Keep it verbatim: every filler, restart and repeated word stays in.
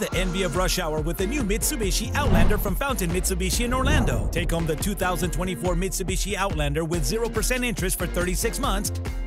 the envy of rush hour with the new Mitsubishi Outlander from Fountain Mitsubishi in Orlando. Take home the two thousand twenty-four Mitsubishi Outlander with zero percent interest for thirty-six months